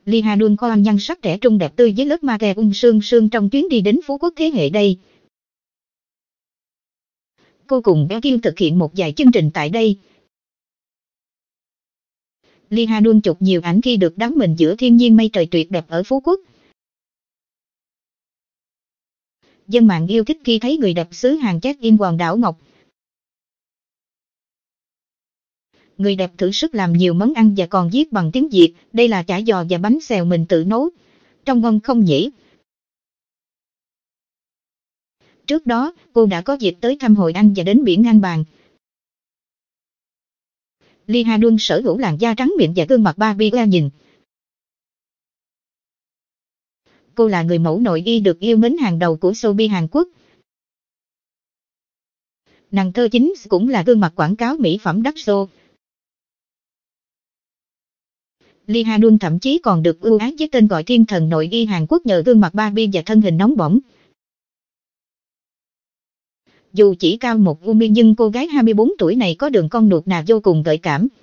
Lee Ha-dun có anh nhan sắc trẻ trung đẹp tươi với lớp make sương sương trong chuyến đi đến Phú Quốc thế hệ đây. Cô cùng Baekhyun thực hiện một vài chương trình tại đây. Lee Ha-dun chụp nhiều ảnh khi được đắm mình giữa thiên nhiên mây trời tuyệt đẹp ở Phú Quốc. Dân mạng yêu thích khi thấy người đẹp xứ Hàn check-in quần đảo Ngọc. Người đẹp thử sức làm nhiều món ăn và còn viết bằng tiếng Việt, đây là chả giò và bánh xèo mình tự nấu. Trông ngon không nhỉ? Trước đó, cô đã có dịp tới thăm Hội An và đến biển An Bàng. Lee Ha-dun sở hữu làn da trắng mịn và gương mặt Barbie nhìn. Cô là người mẫu nội y được yêu mến hàng đầu của showbiz Hàn Quốc. Nàng thơ chính cũng là gương mặt quảng cáo mỹ phẩm đắt xô. Lee Ha-dun thậm chí còn được ưu ái với tên gọi thiên thần nội y Hàn Quốc nhờ gương mặt Barbie và thân hình nóng bỏng. Dù chỉ cao 1 ly nhưng cô gái 24 tuổi này có đường cong nuột nà vô cùng gợi cảm.